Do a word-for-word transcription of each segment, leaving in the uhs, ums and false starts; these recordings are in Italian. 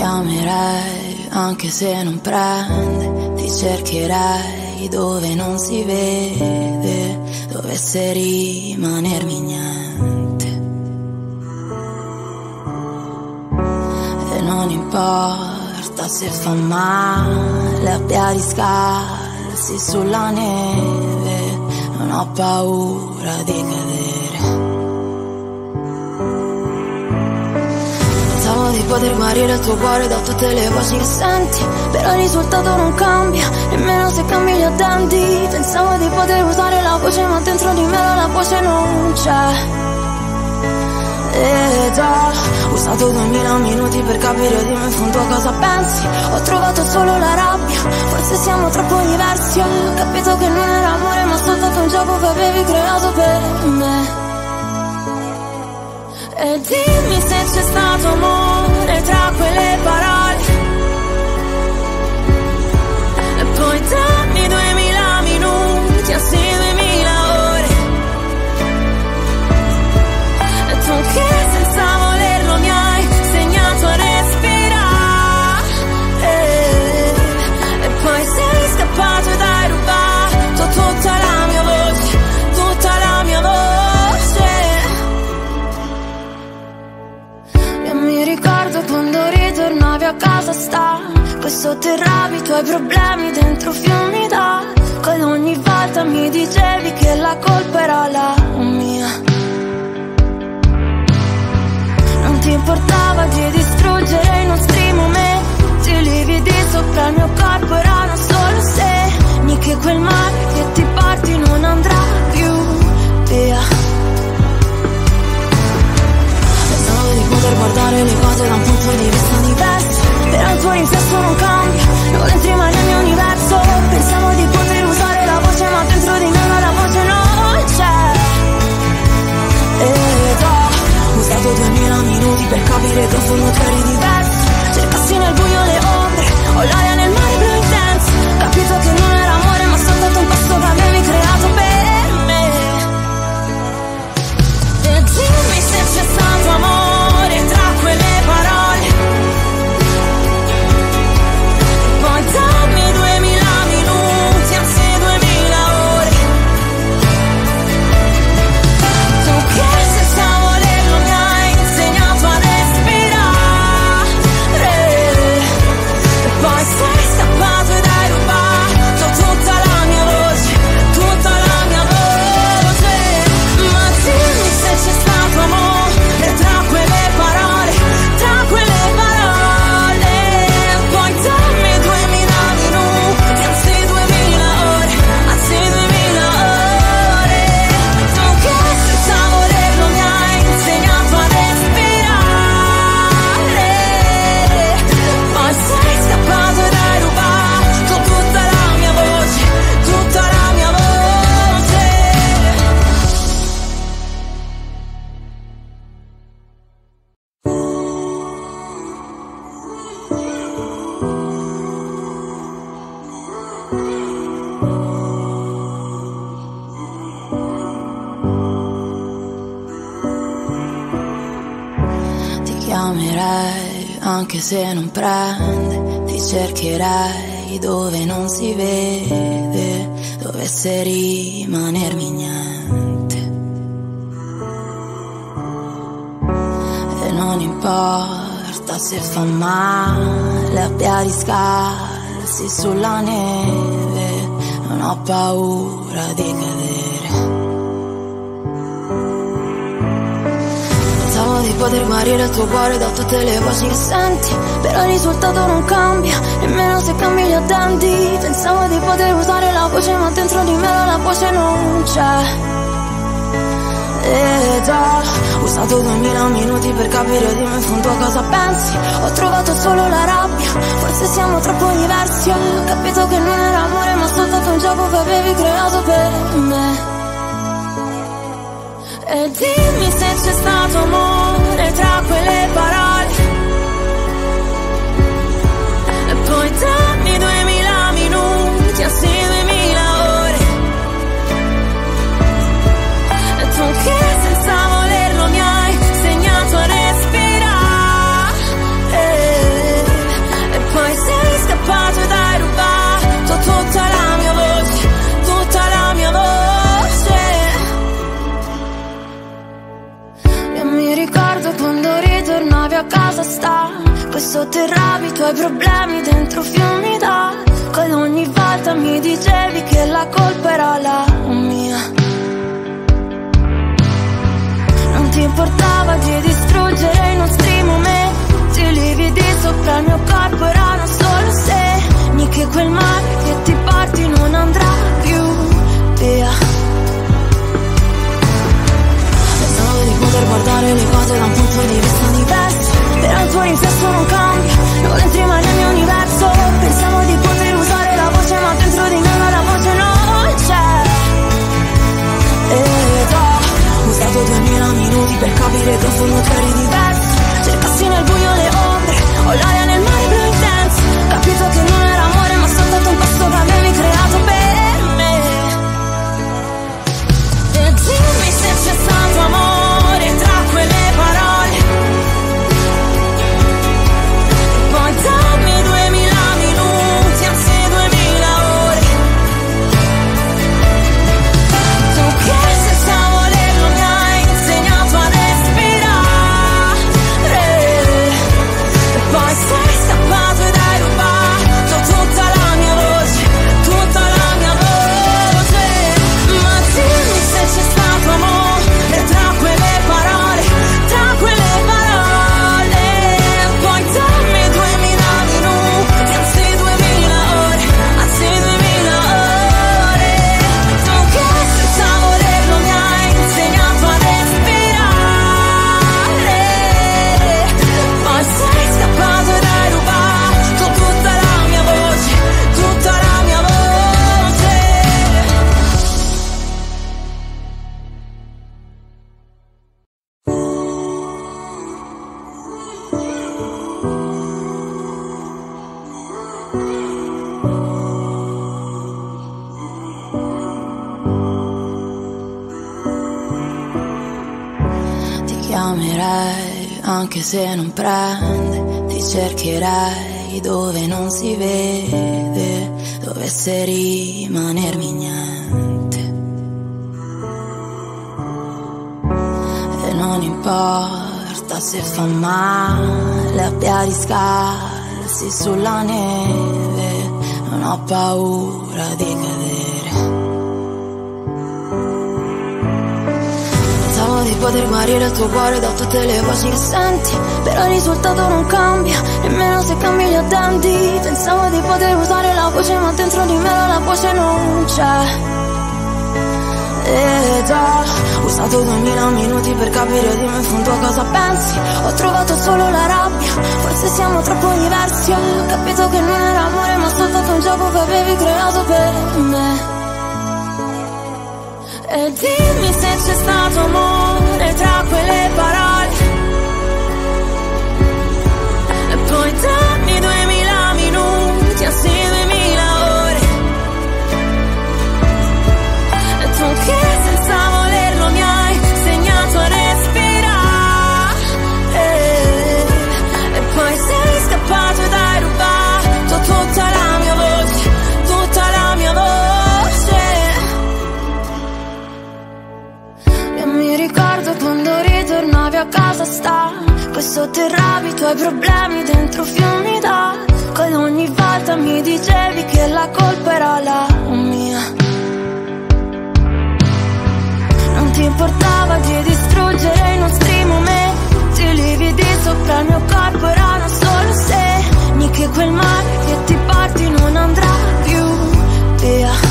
chiamerei anche se non prende, ti cercherei dove non si vede, dovesse rimanermi niente. E non importa se fa male a piedi scalzi sulla neve, non ho paura di cadere. Pensavo di poter guarire il tuo cuore da tutte le voci che senti, però il risultato non cambia, nemmeno se cambi gli addenti. Pensavo di poter usare la voce, ma dentro di me la voce non c'è. Ed ho usato duemila minuti per capire di me in fondo cosa pensi. Ho trovato solo la rabbia, forse siamo troppo diversi. Ho capito che non era amore, ma soltanto un gioco che avevi creato per me. E dimmi se c'è stato amore tra quelle parole, e poi dammi duemila minuti, anzi duemila ore. E tu che senza volerlo mi hai insegnato a respirare, e poi sei scappato ed hai rubato tutta la mia voce, tutta la mia voce. Mi ricordo quando ritornavi a casa stanco e sotterravi i tuoi problemi dentro fiumi d'acqua, ed ogni volta mi dicevi che la colpa era la mia. Non ti importava di distruggere i nostri momenti, i lividi sopra il mio corpo erano solo segni che quel mare che ti porti non andrà più via. Di poter guardare le cose da un punto di vista diverso, però il tuo riflesso non cambia, non entri mai nel mio universo. Pensavo di poter usare la voce, ma dentro di me la voce non c'è. Ed ho usato duemila minuti per capire che in fondo tu eri diverso. Cercassi nel buio le ombre, o l'aria nel mare blu intenso. Capito che non era amore, ma soltanto un posto che avevi creato per me. E dimmi se c'è stato amore tra quelle parole, poi dammi duemila minuti, anzi duemila ore. Tu che senza volerlo mi hai insegnato a respirare, e poi sei scappato ed hai rubato tutta la mia voce, tutta la mia voce. Ma dimmi se c'è stato amore tra quelle parole, tra quelle parole, poi dammi duemila minuti, anzi duemila ore, anzi duemila ore. Tu che senza volerlo mi hai insegnato a respirare, poi sei scappato ed hai rubato tutta la mia voce, tutta la mia voce. Ti chiamerei anche se non prende, ti cercherei dove non si vede, dovesse rimanermi niente. E non importa se fa male a piedi scalzi sulla neve, non ho paura di cadere. Pensavo di poter guarire il tuo cuore da tutte le voci che senti, però il risultato non cambia, nemmeno se cambi gli addenti. Pensavo di poter usare la voce, ma dentro di me la voce non c'è. Ed ho usato duemila minuti per capire di me in fondo cosa pensi. Ho trovato solo la rabbia, forse siamo troppo diversi. Ho capito che non era amore, ma soltanto un gioco che avevi creato per me. E dimmi se c'è stato amore tra quelle parole, e poi dammi duemila minuti, anzi duemila ore. E tu che senza volerlo mi hai insegnato a respirare, sotterravi i tuoi problemi dentro fiumi d'acqua ed ogni volta mi dicevi che la colpa era la mia. Non ti importava di distruggere i nostri momenti, i lividi sopra il mio corpo erano solo segni che quel mare che ti porti non andrà più via. Pensavo di poter guardare le cose da un punto di vista diverso, però il tuo riflesso non cambia, non entri mai nel mio universo. Pensavo di poter usare la voce ma dentro di me la voce non c'è. Ed ho usato duemila minuti per capire che in fondo tu eri diverso. Cercassi nel buio le ombre, ho l'aria nel mare blu intenso. Capito che non era amore ma soltanto un posto che avevi creato per me. E dimmi se c'è stato amore tra quelle parole, e poi dammi duemila minuti, anzi duemila ore. Tu che senza volerlo mi hai insegnato a respirare, e poi sei scappato ed hai rubato tutta la mia voce, tutta la mia voce. Ma dimmi se c'è stato amore tra quelle parole, tra quelle parole. Poi dammi duemila minuti, anzi duemila ore, anzi duemila ore. Tu che senza volerlo mi hai insegnato a respirare, poi sei scappato ed hai rubato tutta la mia voce, tutta la mia voce. Ti chiamerei anche se non prende, ti cercherei dove non si vede, dovesse rimanermi niente. E non importa se fa male a piedi scalzi sulla neve, non ho paura di cadere. Pensavo di poter guarire il tuo cuore da tutte le voci che senti, però il risultato non cambia, nemmeno se cambi gli addenti. Pensavo di poter usare la voce ma dentro di me la voce non c'è. Ed ho usato duemila minuti per capire di me in fondo cosa pensi. Ho trovato solo la rabbia, forse siamo troppo diversi. Ho capito che non era amore ma soltanto un gioco che avevi creato per me. E dimmi se c'è stato amore tra quelle parole, e poi dammi duemila minuti, anzi duemila ore. E tu che senza volerlo mi hai insegnato a respirare, e poi sei scappato ed hai rubato tutta la mia voce, tutta la mia voce. Mi ricordo quando ritornavi a casa stanco e sotterravi i tuoi problemi dentro fiumi d'acqua ed ogni volta mi dicevi che la colpa era la mia. Non ti importava di distruggere i nostri momenti, i lividi sopra il mio corpo erano solo segni che quel mare che ti porti non andrà più via.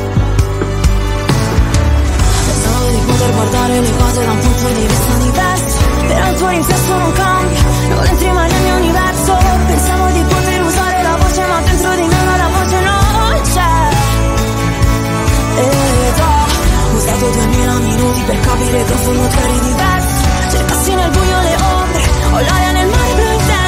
Di poter guardare le cose da un punto di vista diverso, però il tuo riflesso non cambia, non entri mai nel mio universo. Pensavo di poter usare la voce ma dentro di me la voce non c'è. Ed ho usato duemila minuti per capire che in fondo tu eri diverso. Cercassi nel buio le ombre, ho l'aria nel mare blu intenso.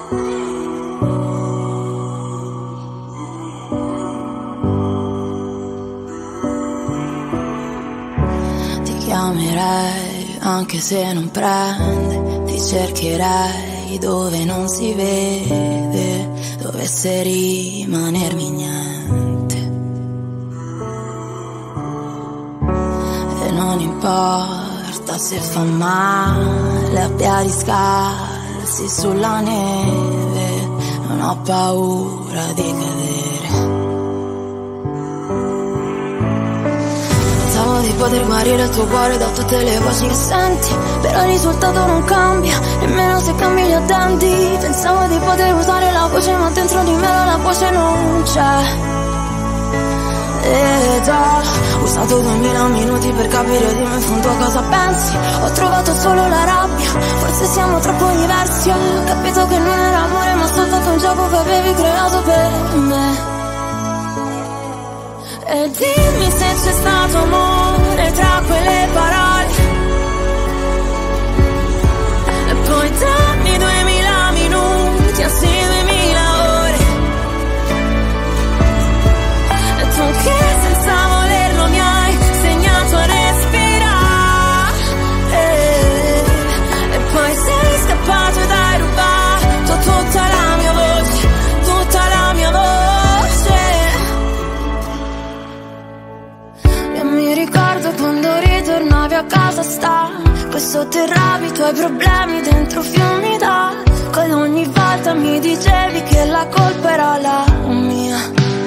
Ti chiamerei anche se non prende, ti cercherei dove non si vede, dovesse rimanermi niente. E non importa se fa male a piedi scalzi sulla neve, non ho paura di cadere. Pensavo di poter guarire il tuo cuore da tutte le voci che senti, però il risultato non cambia, nemmeno se cambi gli addenti. Pensavo di poter usare la voce, ma dentro di me la voce non c'è. Ed ho usato duemila minuti per capire di me in fondo cosa pensi. Ho trovato solo la rabbia, forse siamo troppo diversi. Ho capito che non era amore, ma soltanto un gioco che avevi creato per me. E dimmi se c'è stato amore tra quelle parole, e poi dammi duemila minuti, anzi duemila ore. E tu che senza volerlo mi hai segnato a respirare, e poi sei scappato ed hai rubato tutta la mia voce, tutta la mia voce. Mi ricordo quando ritornavi a casa stanco e sotterravi i tuoi problemi dentro fiumi d'acqua, ed ogni volta mi dicevi che la colpa era la mia.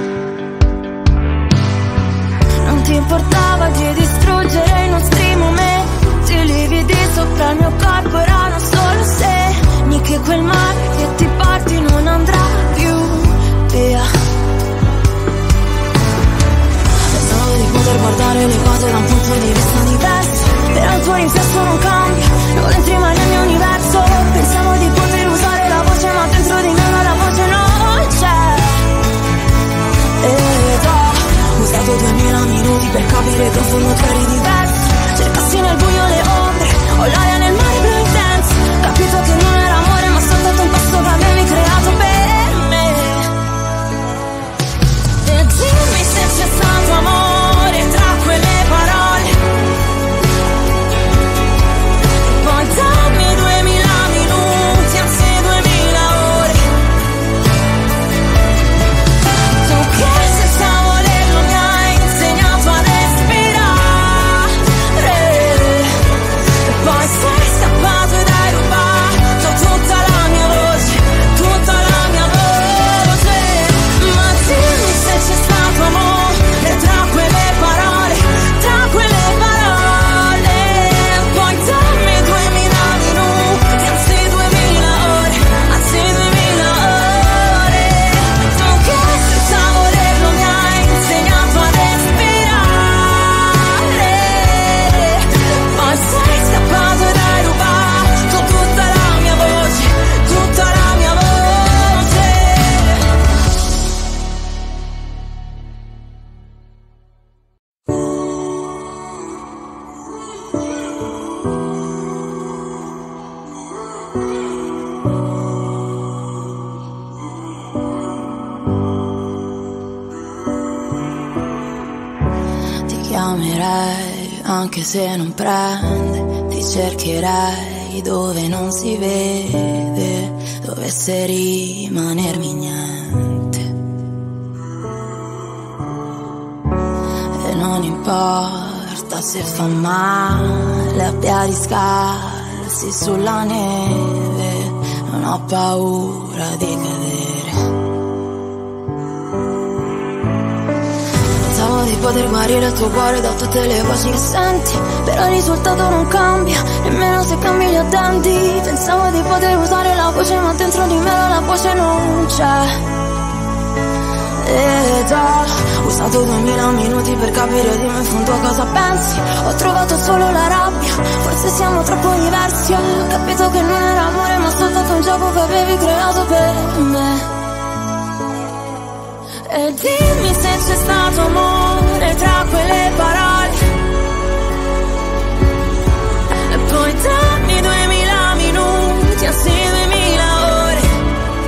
Non ti importava di distruggere i nostri momenti, i lividi sopra il mio corpo erano solo segni che quel mare che ti porti non andrà più via. Di poter guardare le cose da un punto di vista diverso, però il tuo riflesso non cambia, non entri mai nel mio universo. Pensavo di poter usare la voce, ma dentro di me la voce non c'è. Ed ho usato duemila minuti per capire che in fondo tu eri diverso. Cercassi nel buio le ombre, o l'aria nel mare blu intenso. Capito che non era amore, ma soltanto un passo che avevi creato per me. E dimmi se c'è stato amore tra quelle parole, e poi dammi duemila minuti, anzi duemila ore. Tu che senza volerlo mi hai insegnato a respirare, e poi sei scappato ed hai rubato tutta la mia voce, tutta la mia voce. Ma dimmi se c'è stato amore tra quelle parole, tra quelle parole, poi dammi duemila minuti, anzi duemila ore, anzi duemila ore. Tu che senza volerlo mi hai insegnato a respirare, poi sei scappato ed hai rubato tutta la mia voce, tutta la mia voce. Ti chiamerei anche se non prende, ti cercherei dove non si vede, dovesse rimanermi niente. E non importa se fa male a piedi scalzi sulla neve, non ho paura di cadere. Pensavo di poter guarire il tuo cuore da tutte le voci che senti, però il risultato non cambia, nemmeno se cambi gli addenti. Pensavo di poter usare la voce, ma dentro di me la voce non c'è. Ed ho usato duemila minuti per capire di me in fondo cosa pensi. Ho trovato solo la rabbia, forse siamo troppo diversi. Ho capito che non era amore, ma soltanto un gioco che avevi creato per me. E dimmi se c'è stato amore tra quelle parole, e poi dammi duemila minuti, anzi duemila ore.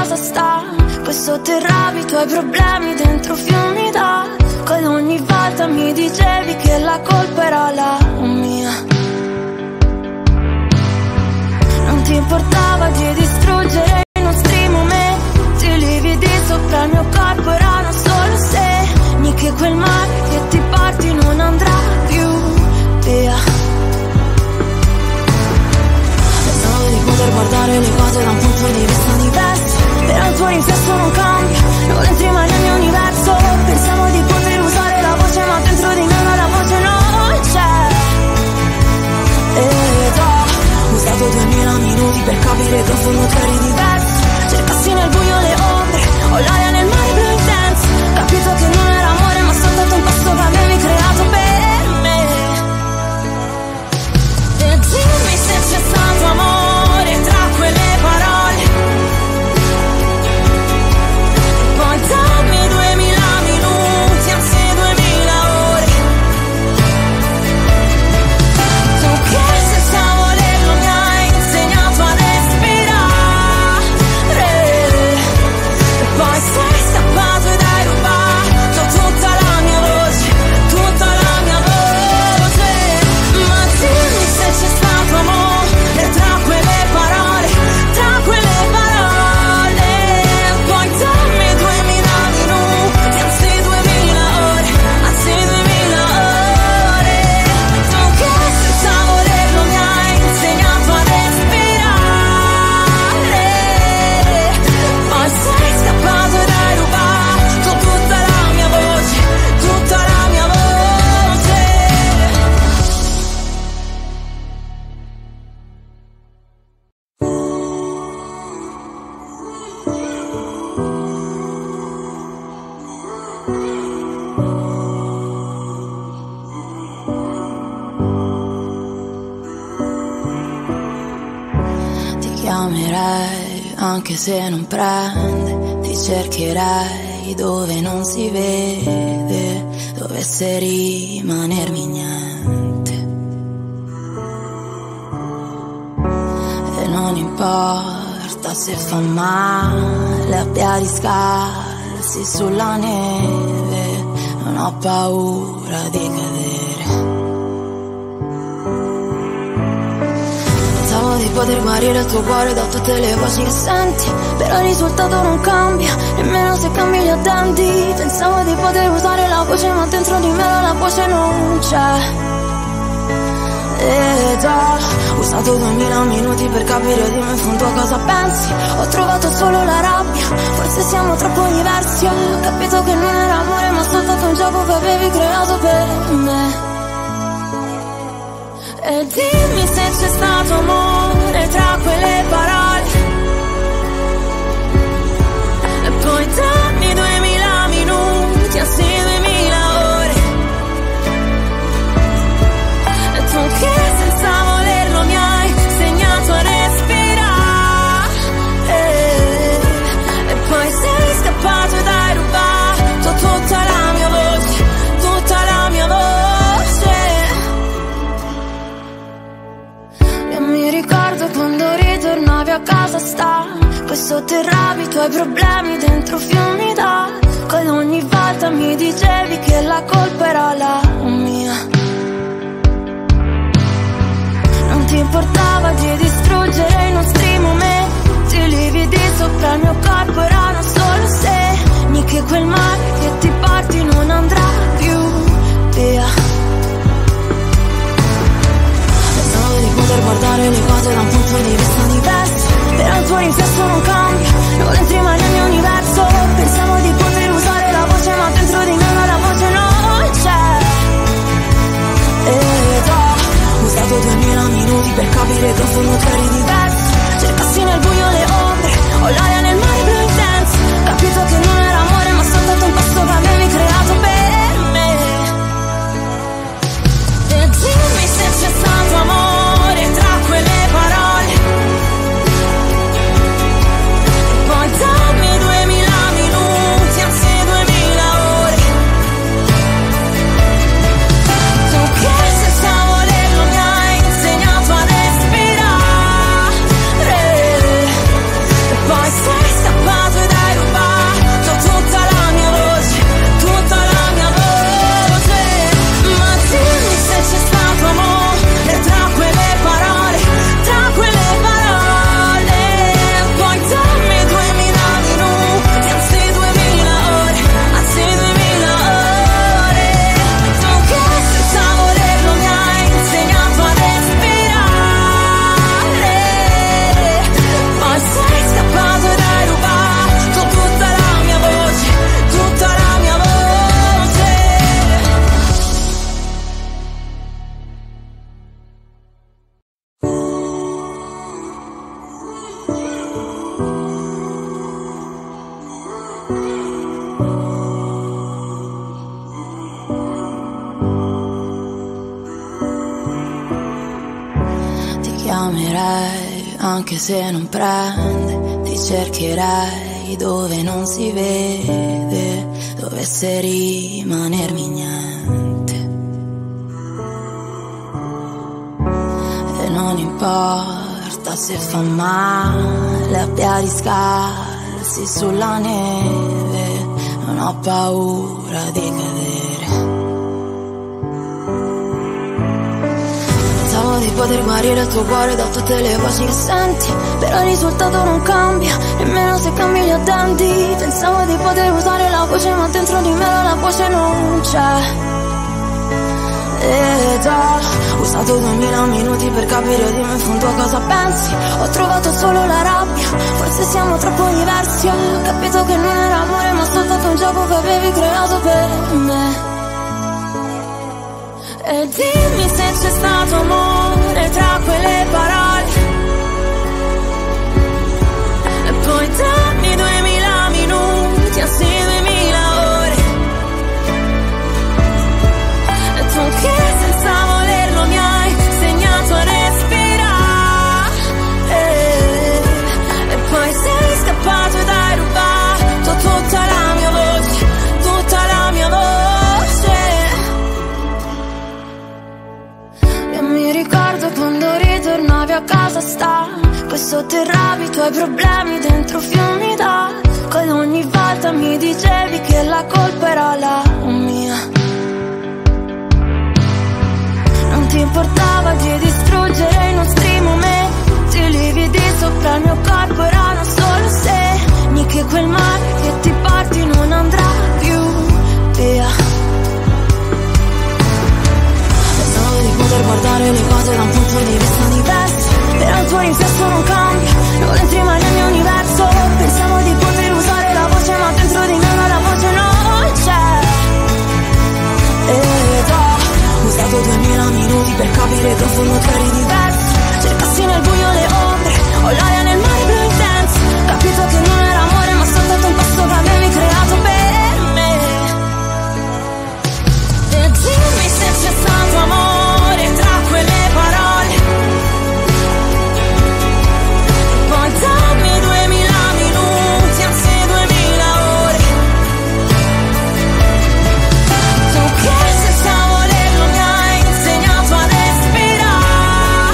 casa sta, poi sotterravi i tuoi problemi dentro fiumi d'acqua ed ogni volta mi dicevi che la colpa era la mia. Non ti importava di distruggere i nostri momenti, i lividi sopra il mio corpo erano solo segni che quel mare che ti porti non andrà più via. Pensavo di poter guardare le cose da un punto di vista diverso, però il tuo riflesso non cambia, non entri mai nel mio universo. Pensavo di poter usare la voce ma dentro di me la voce non c'è. Ed ho usato duemila minuti per capire che in fondo tu eri diverso. Cercassi nel buio le ombre, o l'aria nel mare blu intenso. Capito che non era amore ma soltanto un passo che avevi creato per me. E dimmi se c'è stato amore tra quelle parole, poi dammi duemila minuti, anzi duemila ore. Tu che senza volerlo mi hai insegnato a respirare, e poi sei scappato ed hai rubato tutta la mia voce, tutta la mia voce. Ma dimmi se c'è stato amore tra quelle parole, tra quelle parole. Poi dammi duemila minuti, anzi duemila ore, anzi duemila ore. Tu che senza volerlo mi hai insegnato a respirare, poi sei scappato ed hai rubato tutta la mia voce, tutta la mia voce. Ti chiamerei anche se non prende, ti cercherei dove non si vede, dovesse rimanermi niente. E non importa se fa male a piedi scalzi sulla neve, non ho paura di cadere. Pensavo di poter guarire il tuo cuore da tutte le voci che senti, però il risultato non cambia, nemmeno se cambi gli addenti. Pensavo di poter usare la voce ma dentro di me la voce non c'è. Ed ho usato duemila minuti per capire di me in fondo a cosa pensi. Ho trovato solo la rabbia, forse siamo troppo diversi. Ho capito che non era amore ma soltanto un gioco che avevi creato per me. E dimmi se c'è stato amore tra quelle parole, e poi dammi duemila minuti, anzi duemila ore. E tu che senza volerlo mi hai insegnato a respirare, e poi sei scappato ed hai rubato tutta la mia voce, tutta la mia voce. Mi ricordo quando ritornavi a casa sta, poi sotterravi i tuoi problemi dentro fiumi d'acqua ed ogni volta mi dicevi che la colpa era la mia. Non ti importava di distruggere i nostri momenti, i lividi sopra il mio corpo erano solo segni che quel mare che ti porti non andrà più via. Di poter guardare le cose da un punto di vista diverso, però il tuo riflesso non cambia, non entri mai nel mio universo. Pensavo di poter usare la voce ma dentro di me la voce non c'è. Ed ho usato duemila minuti per capire che in fondo tu eri diverso. Cercassi nel buio le ombre, o l'aria nel mare blu intenso. Capito che non era amore ma soltanto un passo che avevi creato per me. E dimmi se c'è stato amore tra quelle parole, poi dammi duemila minuti, anzi duemila ore. Tu che senza volerlo mi hai insegnato a respirare, e poi sei scappato chiamerei anche se non prende, ti cercherei dove non si vede, dovesse rimanermi niente. E non importa se fa male a piedi scalzi sulla neve, non ho paura di cadere. Pensavo di poter guarire il tuo cuore da tutte le voci che senti, però il risultato non cambia, nemmeno se cambi gli addenti. Pensavo di poter usare la voce, ma dentro di me la voce non c'è. Ed ho usato duemila minuti per capire di me in fondo cosa pensi. Ho trovato solo la rabbia, forse siamo troppo diversi. Ho capito che non era amore, ma soltanto un gioco che avevi creato per me. E dimmi se c'è stato amore tra quelle parole, e poi dammi duemila minuti, anzi duemila ore. E tu che senza volerlo mi hai insegnato a respirare, e poi sei scappato ed hai rubato tutta la mia voce, tutta la mia voce. Mi ricordo quando ritornavi a casa stanco e sotterravi i tuoi problemi dentro fiumi d'acqua, e ogni volta mi dicevi che la colpa era la mia. Non ti importava di distruggere i nostri momenti, i lividi sopra il mio corpo erano solo segni che quel mare che ti porti non andrà più via. Di poter guardare le cose da un punto di vista diverso, però il tuo riflesso non cambia, non entri mai nel mio universo. Pensavo di poter usare la voce, ma dentro di me la voce non c'è. Ed ho usato duemila minuti per capire che in fondo tu eri diverso. Cercassi nel buio le ombre, o l'aria nel mare blu intenso. Capito che non era amore, ma soltanto un posto che avevi creato per me. E dimmi se c'è stato amore tra quelle parole, poi dammi duemila minuti, anzi duemila ore. Tu che senza volerlo mi hai insegnato a respirare,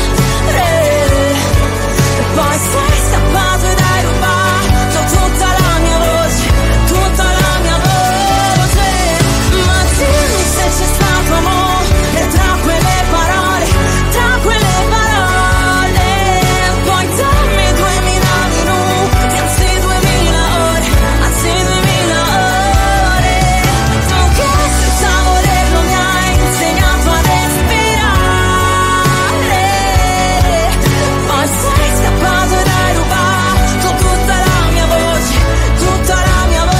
e poi sei scappato ed hai rubato tutta la mia voce, tutta la mia voce. Ma dimmi se c'è stato amore tra quelle parole, tra quelle parole, poi dammi duemila minuti, anzi duemila ore, anzi duemila ore. Tu che senza volerlo mi hai insegnato a respirare, poi sei scappato ed hai rubato tutta la mia voce, tutta la mia voce.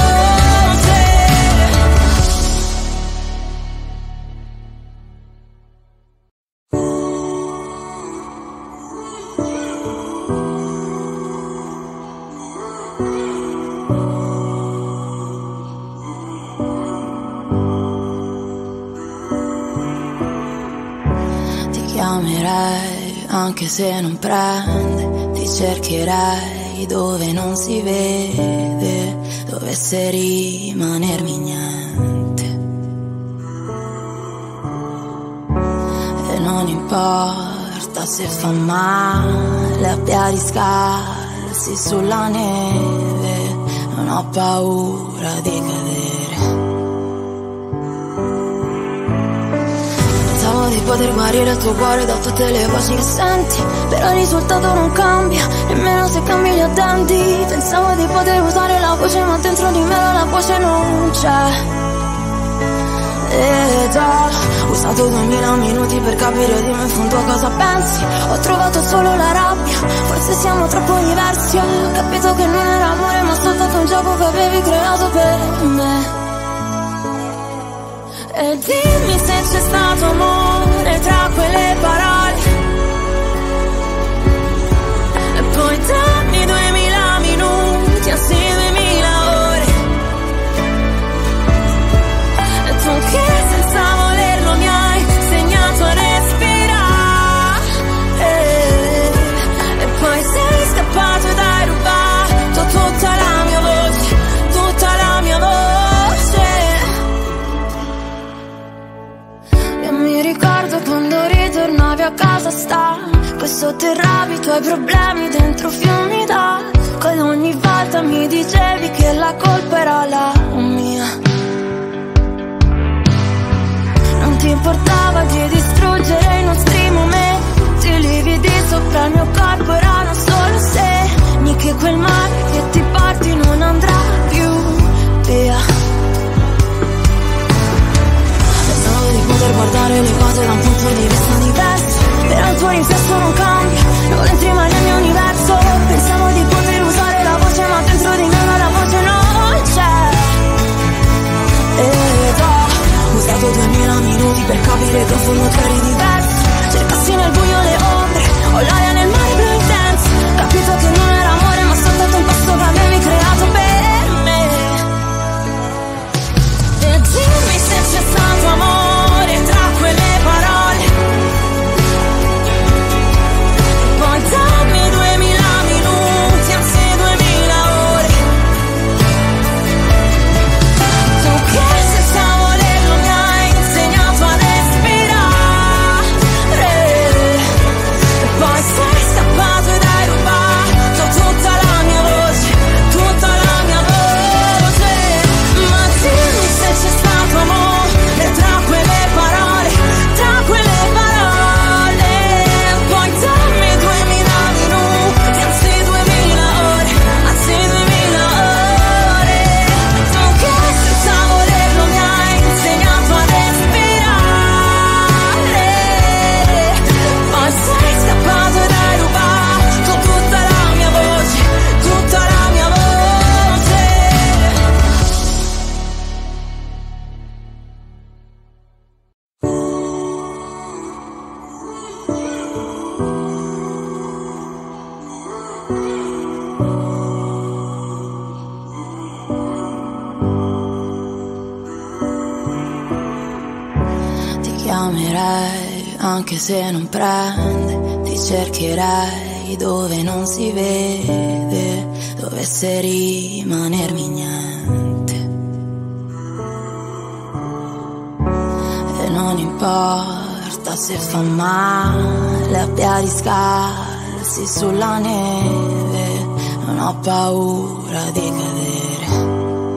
Ti chiamerei anche se non prende, ti cercherei dove non si vede, dovesse rimanermi niente. E non importa se fa male a piedi scalzi sulla neve, non ho paura di cadere. Pensavo di poter guarire il tuo cuore da tutte le voci che senti, però il risultato non cambia, nemmeno se cambi gli addenti. Pensavo di poter usare la voce, ma dentro di me la voce non c'è. Ed ho usato duemila minuti per capire di me in fondo cosa pensi. Ho trovato solo la rabbia, forse siamo troppo diversi. Ho capito che non era amore, ma soltanto un gioco che avevi creato per me. E dimmi se c'è stato amore tra quelle parole, e poi dammi duemila minuti, anzi duemila ore. E tu che senza volerlo mi hai insegnato a respirare, a casa sta, coi sotterranei i tuoi problemi dentro fiumi d'acqua. Ed ogni volta mi dicevi che la colpa era la mia. Non ti importava di distruggere i nostri momenti, i lividi sopra il mio corpo erano solo segni che quel mare che ti porti non andrà più via. Pensavo di poter guardare le cose da un punto di vista diverso, però il tuo riflesso non cambia, non entri mai nel mio universo. Pensavo di poter usare la voce, ma dentro di me la voce non c'è. Ed ho usato duemila minuti per capire che in fondo tu eri diverso. Cercassi nel buio le ombre, ho l'aria nel mare blu intenso. Capito che non era amore, ma soltanto un posto che avevi creato per me. E dimmi se c'è stato amore tra quelle parole. E poi dammi duemila minuti, anzi duemila ore. Tu che senza volerlo mi hai insegnato a respirare. E poi sei scappato ed hai rubato tutta la mia voce, tutta la mia voce. Ma dimmi se c'è stato amore tra quelle parole, tra quelle parole. Poi dammi duemila minuti, anzi duemila ore, anzi duemila ore. Tu che senza volerlo mi hai insegnato a respirare. Poi sei scappato ed hai rubato tutta la mia voce, tutta la mia voce. Ti chiamerei anche se non prende, ti cercherei dove non si vede, dovesse rimanermi niente. E non importa se fa male a piedi scalzi sulla neve, non ho paura di cadere.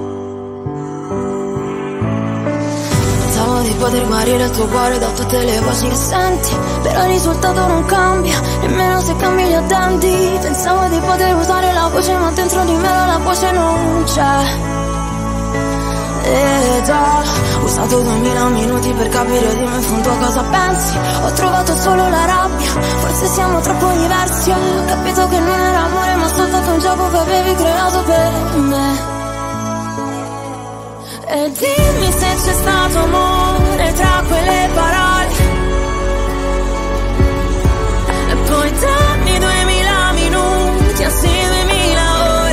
Pensavo di poter guarire il tuo cuore da tutte le voci che senti, però il risultato non cambia, nemmeno se cambi gli attenti. Pensavo di poter usare la voce, ma dentro di me la voce non c'è. Ed ho usato duemila minuti per capire di me in fondo cosa pensi. Ho trovato solo la rabbia, forse siamo troppo diversi. Ho capito che non era amore, ma soltanto un gioco che avevi creato per me. E dimmi se c'è stato amore tra quelle parole. E poi dammi duemila minuti, anzi duemila ore.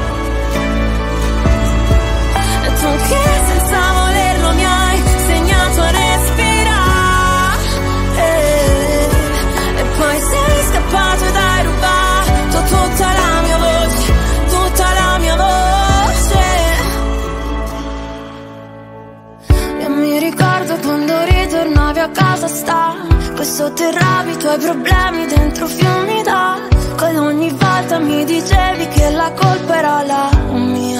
E tu che senza volerlo mi hai insegnato a respirare. E poi sei scappato ed hai rubato tutta la mia voce, tutta la mia voce. Mi ricordo quando ritornavi a casa sta, coi sotterranei i tuoi problemi dentro fiumi d'acqua. Ed ogni volta mi dicevi che la colpa era la mia.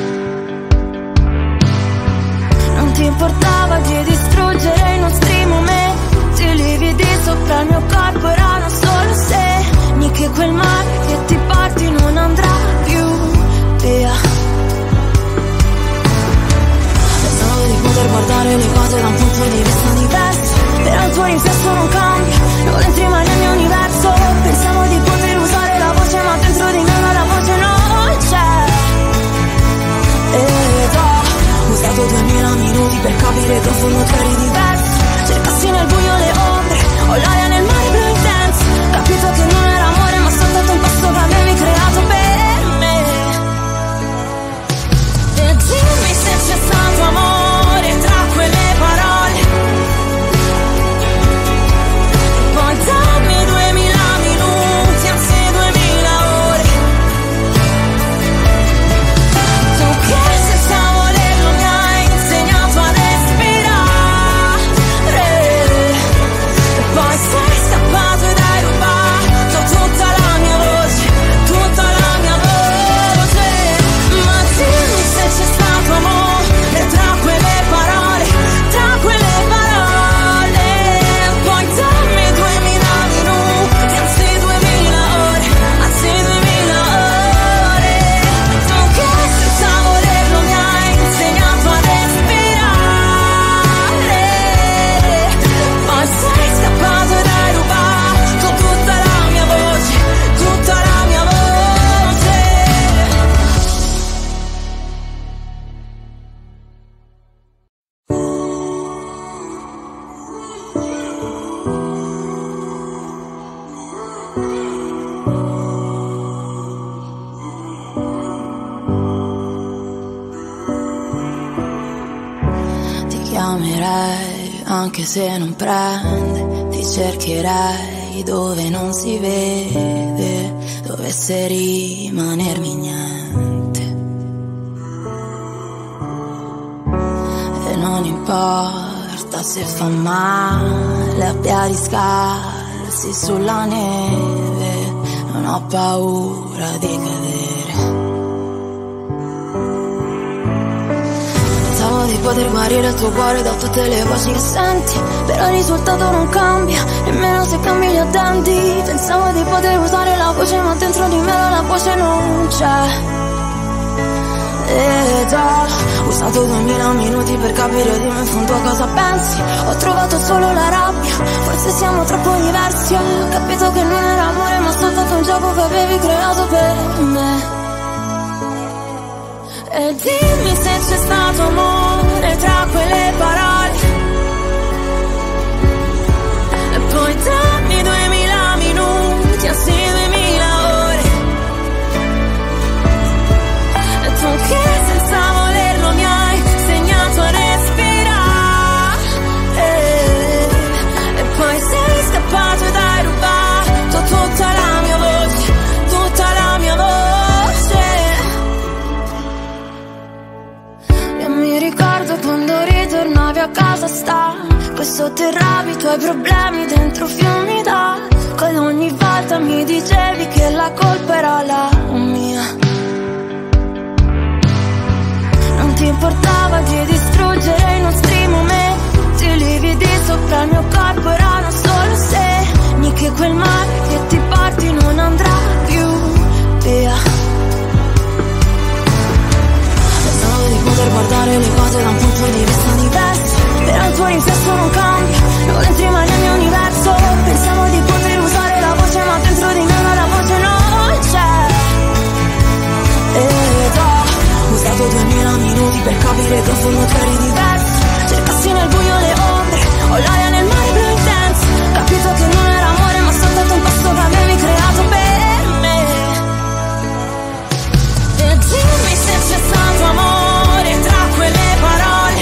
Non ti importava di distruggere i nostri momenti, i lividi sopra il mio corpo erano solo segni che quel mare che ti porti non andrà più via. Di poter guardare le cose da un punto di vista diverso, però il tuo riflesso non cambia, non entri mai nel mio universo. Pensavo di poter usare la voce, ma dentro di me la voce non c'è. Ed ho usato duemila minuti per capire che in fondo tu eri diverso. Cercassi nel buio le ombre, ho l'aria nel mare anche se non prende, ti cercherei dove non si vede, dovesse rimanermi niente. E non importa se fa male a piedi scalzi sulla neve, non ho paura di cadere. Pensavo di poter guarire il tuo cuore da tutte le voci che senti, però il risultato non cambia, nemmeno se cambi gli addenti. Pensavo di poter usare la voce, ma dentro di me la voce non c'è. Ed ho usato duemila minuti per capire di me in fondo cosa pensi. Ho trovato solo la rabbia, forse siamo troppo diversi. Ho capito che non era amore, ma soltanto un gioco che avevi creato per me. E dimmi se c'è stato amore tra quelle parole, e poi dammi duemila minuti, anzi duemila ore. E tu che senza volerlo mi hai segnato a respirare, e poi sei scappato ed hai rubato tutta la mia voce, tutta la mia voce. Mi ricordo quando ritornavi a casa stanco e sotterravi i tuoi problemi dentro fiumi d'acqua, ed ogni volta mi dicevi che la colpa era la mia. Non ti importava di distruggere i nostri momenti, i lividi sopra il mio corpo erano solo segni che quel mare che ti porti non andrà più via. Di poter guardare le cose da un punto di vista diverso, però il tuo riflesso non cambia, non entri mai nel mio universo. Pensavo di poter usare la voce, ma dentro di me la voce non c'è. Ed ho usato duemila minuti per capire che in fondo tu eri diverso. Cercassi nel buio le ombre, o l'aria nel mare blu intenso. Capito che non era amore, ma soltanto un passo che avevi creato per me. E dimmi se c'è stato amore tra quelle parole,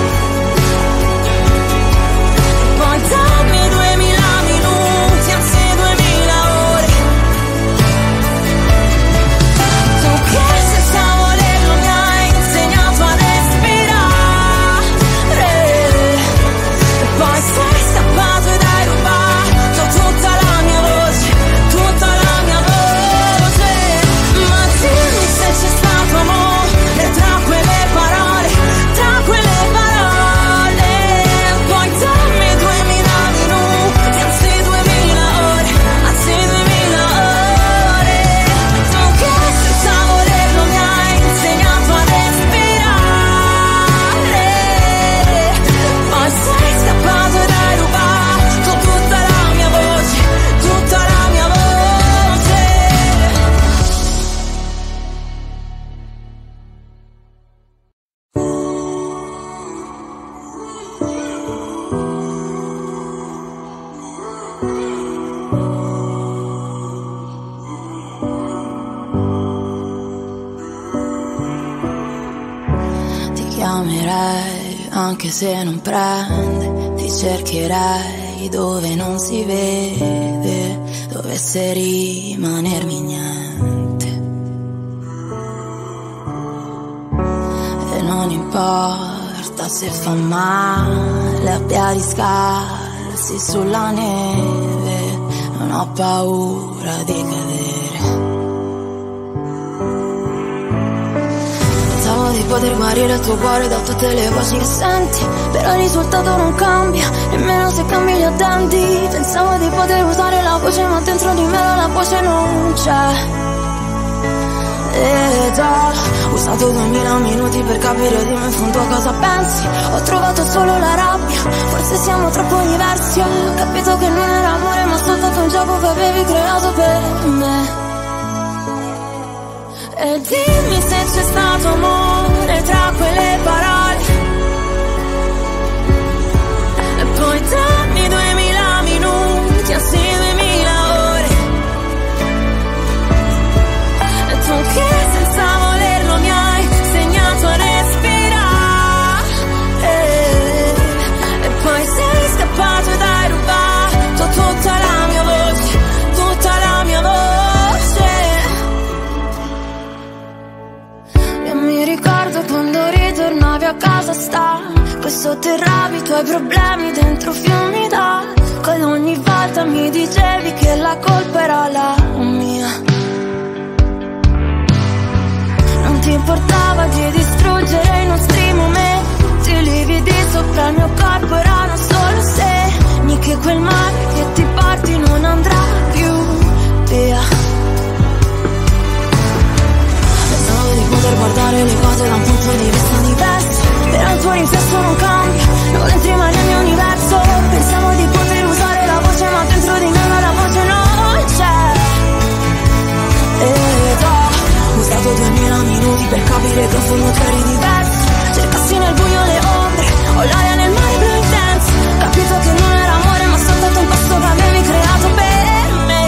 poi dammi duemila minuti, anzi duemila ore. Tu che senza volerlo mi hai insegnato a respirare, e poi sei scappato ed hai rubato tutta la mia voce, tutta la mia voce. Ma dimmi se c'è stato amore tra quelle parole, tra quelle parole, poi dammi duemila minuti, anzi duemila ore, anzi duemila ore. Tu che senza volerlo mi hai insegnato a respirare, poi sei scappato ed hai rubato tutta la mia voce, tutta la mia voce. Ti chiamerei anche se non prende, ti cercherei dove non si vede, dovesse rimanermi niente. E non importa se fa male a piedi scalzi sulla neve, non ho paura di cadere. Pensavo di poter guarire il tuo cuore da tutte le voci che senti, però il risultato non cambia, nemmeno se cambi gli addenti. Pensavo di poter usare la voce, ma dentro di me la voce non c'è. Ed ho usato duemila minuti per capire di me in fondo cosa pensi. Ho trovato solo la rabbia, forse siamo troppo diversi. Ho capito che non era amore, ma soltanto un gioco che avevi creato per me. E dimmi se c'è stato amore tra quelle parole, e poi dammi duemila minuti, anzi duemila ore. E tu che senza volerlo mi hai segnato a respirare, e poi sei sotterravi i tuoi problemi dentro fiumi d'acqua, ed ogni volta mi dicevi che la colpa era la mia. Non ti importava di distruggere i nostri momenti, i lividi sopra il mio corpo erano solo segni che quel mare che ti porti non andrà più via. Pensavo di poter guardare le cose da un punto di vista diverso, però il tuo riflesso non cambia, non entri mai nel mio universo. Pensavo di poter usare la voce, ma dentro di me la voce non c'è. Ed ho usato duemila minuti per capire che in fondo tu eri diverso. Cercassi nel buio le ombre, o l'aria nel mare blu intenso. Capito che non era amore, ma soltanto un passo che avevi creato per me.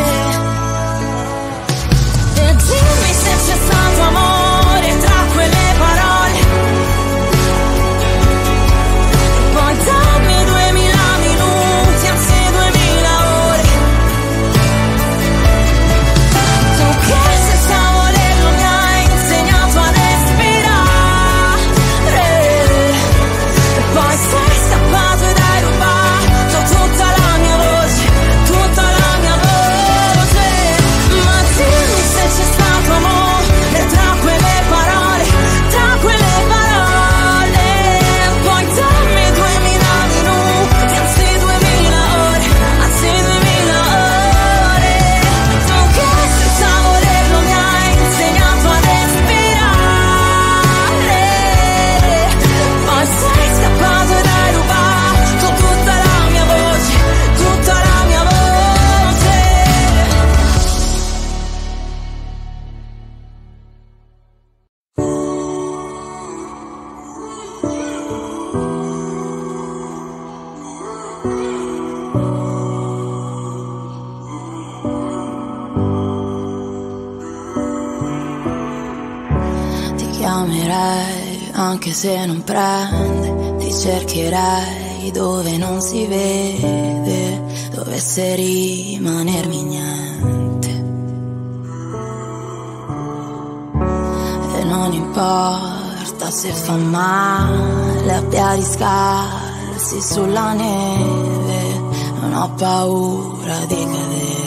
E dimmi se c'è stato amore tra quelle parole. Poi dammi duemila minuti, anzi duemila ore. Tu che senza volerlo mi hai insegnato a respirare. E poi sei scappato ed hai rubato tutta la mia voce, tutta la mia voce. Ma dimmi se c'è stato amore tra quelle parole, tra quelle parole. Poi dammi duemila minuti, anzi duemila ore, anzi duemila ore. Tu che senza volerlo mi hai insegnato a respirare. Poi sei scappato ed hai rubato tutta la mia voce, tutta la mia voce. Ti chiamerei anche se non prende, ti cercherei dove non si vede, dovesse rimanermi niente. E non importa se fa male a piedi scalzi sulla neve, non ho paura di cadere.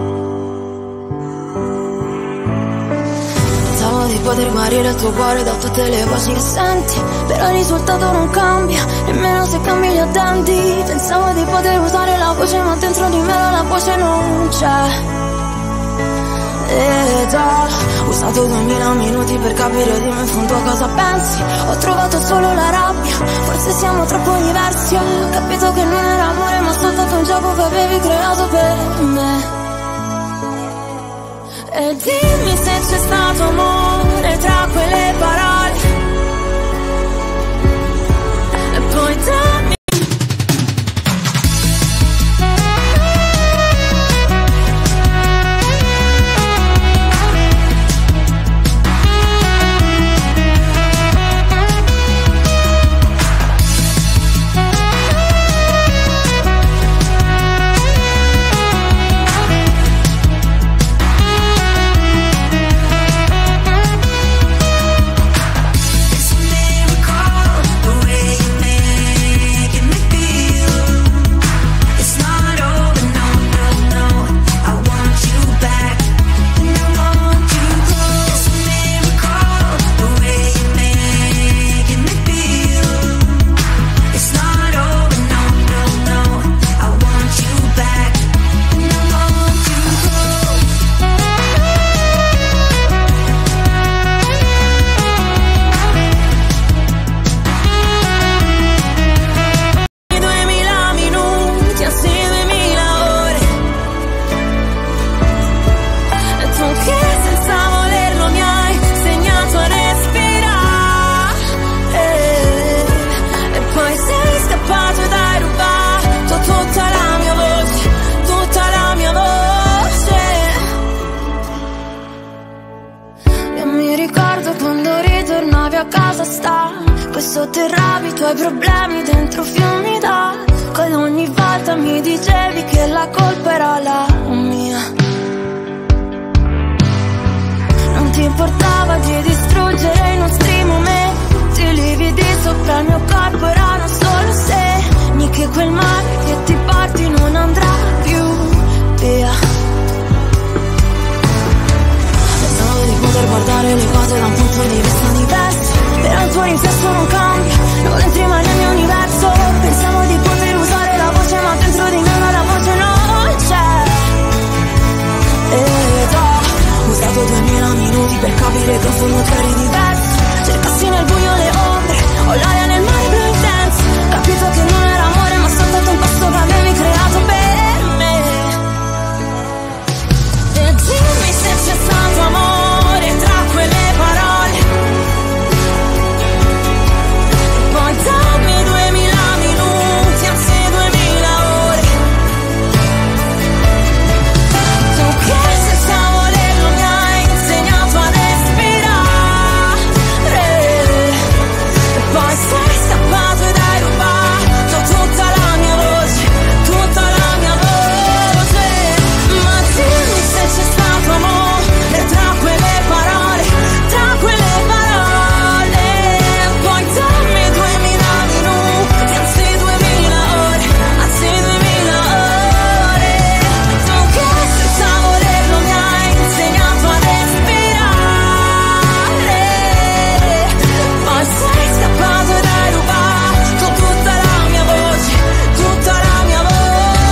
Pensavo di poter guarire il tuo cuore da tutte le voci che senti, però il risultato non cambia, nemmeno se cambi gli addenti. Pensavo di poter usare la voce, ma dentro di me la voce non c'è. Ed ho usato duemila minuti per capire di me in fondo a cosa pensi. Ho trovato solo la rabbia, forse siamo troppo diversi. Ho capito che non era amore, ma soltanto un gioco che avevi creato per me. E dimmi se c'è stato amore tra quelle parole. E poi dammi a casa stanco e sotterravi i tuoi problemi dentro fiumi d'acqua, ed ogni volta mi dicevi che la colpa era la mia. Non ti importava di distruggere i nostri momenti, i lividi sopra il mio corpo erano solo quel mare che ti porti non andrà più via. Pensavo di poter guardare le cose da un punto di vista diverso, però il tuo riflesso non cambia, non entri mai nel mio universo. Pensavo di poter usare la voce, ma dentro di me la voce non c'è. Ed ho usato duemila minuti per capire che in fondo tu eri diverso. Cercassi nel buio le ombre, ho l'aria nel mare blu intenso. Capito che non era amore, ma soltanto un posto che avevi creato per me. E dimmi se c'è stato amore tra quelle parole. E poi dammi duemila minuti, anzi duemila ore. Tu che senza volerlo mi hai insegnato a respirare. E poi sei scappato ed hai rubato tutta la mia voce, tutta la mia voce. Ma dimmi se c'è stato amore tra quelle parole, tra quelle parole. Poi dammi duemila minuti, anzi duemila ore, anzi duemila ore. Tu che senza volerlo mi hai insegnato a respirare. Poi sei scappato ed hai rubato tutta la mia voce, tutta la mia voce.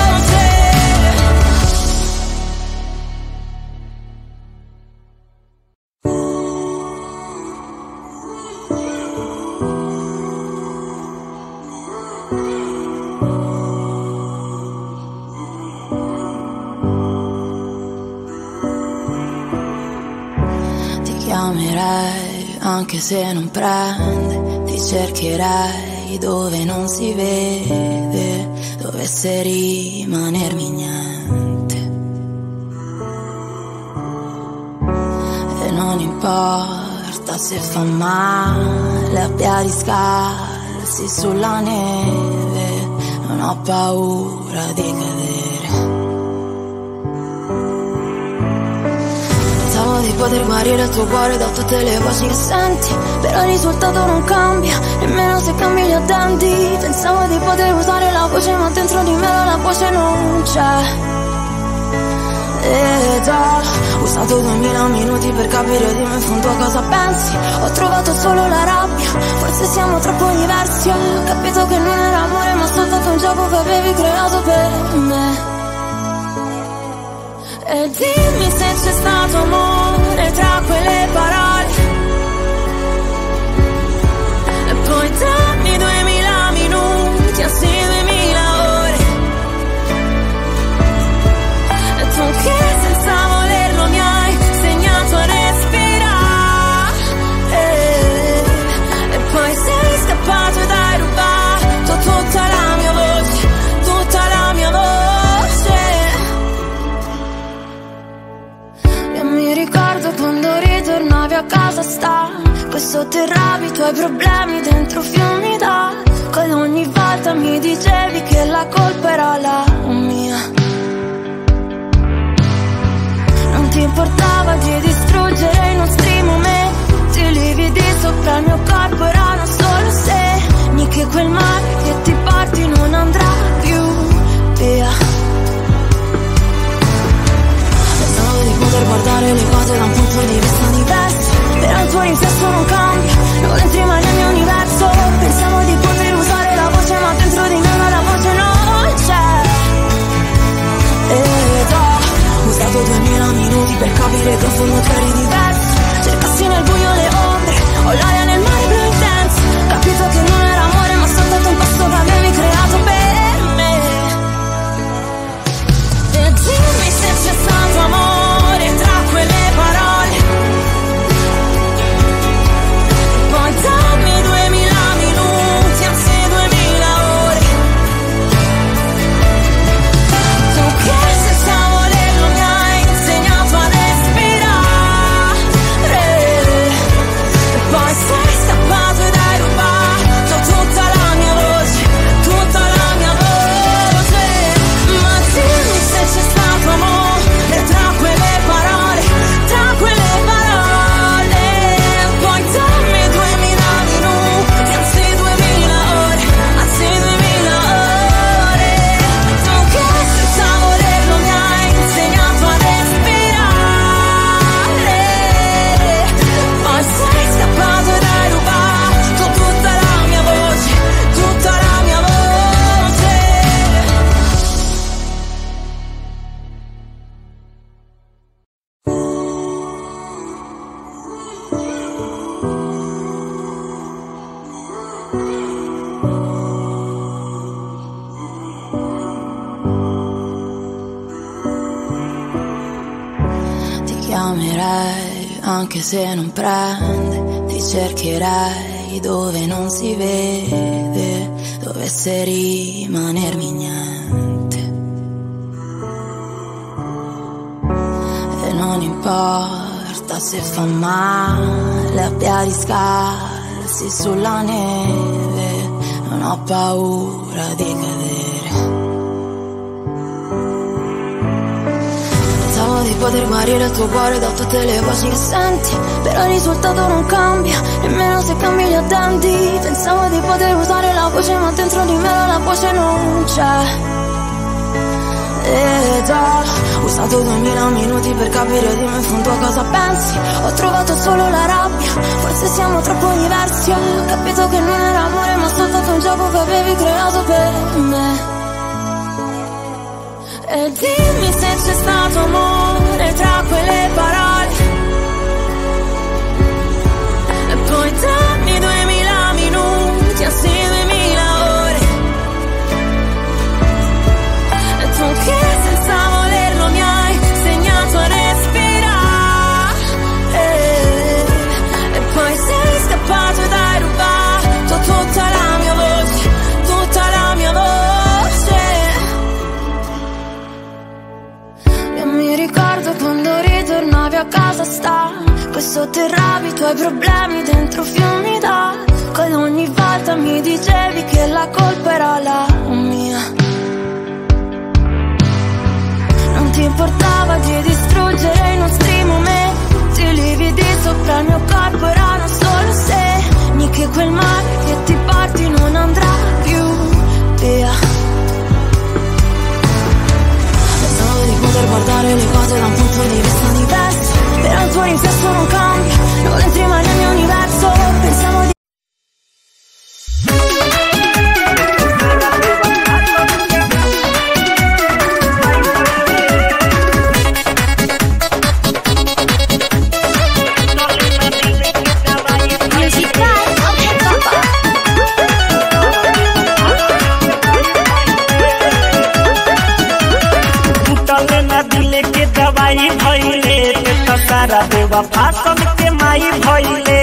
Ti chiamerei anche se non prende, ti cercherei dove non si vede, dovesse rimanermi niente. E non importa se fa male a piedi scalzi sulla neve, non ho paura di cadere. Pensavo di poter guarire il tuo cuore da tutte le voci che senti, però il risultato non cambia, nemmeno se cambi gli addenti. Pensavo di poter usare la voce, ma dentro di me la voce non c'è. Ed ho usato duemila minuti per capire di me in fondo cosa pensi. Ho trovato solo la rabbia, forse siamo troppo diversi. Ho capito che non era amore, ma soltanto un gioco che avevi creato per me. E dimmi se c'è stato amore tra quelle parole. E poi dammi duemila minuti, anzi duemila ore. E tu che senza volerlo mi hai insegnato a respirare. E poi sei scappato ed hai rubato tutta la mia voce, tutta la mia voce. Mi ricordo quando ritornavi a casa stanco e sotterravi i tuoi problemi dentro fiumi d'acqua, ed ogni volta mi dicevi che la colpa era la mia. Non ti importava di distruggere i nostri momenti, i lividi sopra il mio corpo erano solo segni che quel mare che ti porti non andrà più via. Di poter guardare le cose da un punto di vista diverso, però il tuo riflesso non cambia, non entri mai nel mio universo. Pensavo di poter usare la voce, ma dentro di me la voce non c'è. Ed ho usato duemila minuti per capire che in fondo tu eri diverso. Cercassi nel buio le ombre, ho l'aria nel mare blu intenso. Capito che non era amore, ma soltanto un passaggio chiamerei anche se non prende, ti cercherei dove non si vede, dovesse rimanermi niente. E non importa se fa male a piedi scalzi sulla neve, non ho paura di cadere. Pensavo di poter guarire il tuo cuore da tutte le voci che senti, però il risultato non cambia, nemmeno se cambi gli attenti. Pensavo di poter usare la voce, ma dentro di me la voce non c'è. Ed ho usato duemila minuti per capire di me in fondo a cosa pensi. Ho trovato solo la rabbia, forse siamo troppo diversi. Ho capito che non era amore, ma soltanto un gioco che avevi creato per me. E dimmi se c'è stato amore tra quelle parole, e poi dammi duemila minuti, anzi duemila ore. E tu che senza volerlo mi hai insegnato a respirare, e poi sei scappato ed hai rubato tutta la mia voce, tutta la mia voce. Mi ricordo quando ritornavi a casa stanco e sotterravi i tuoi problemi dentro fiumi d'acqua, ed ogni volta mi dicevi che la colpa era la mia. Non ti importava di distruggere i nostri momenti, i lividi sopra il mio corpo erano solo segni che quel mare che ti porti non andrà più via. Di poter guardare le cose da un punto di vista diverso, però il tuo riflesso non cambia, non entri mai nel mio universo. Pensavo di सारा देवा फासन के माई भइले,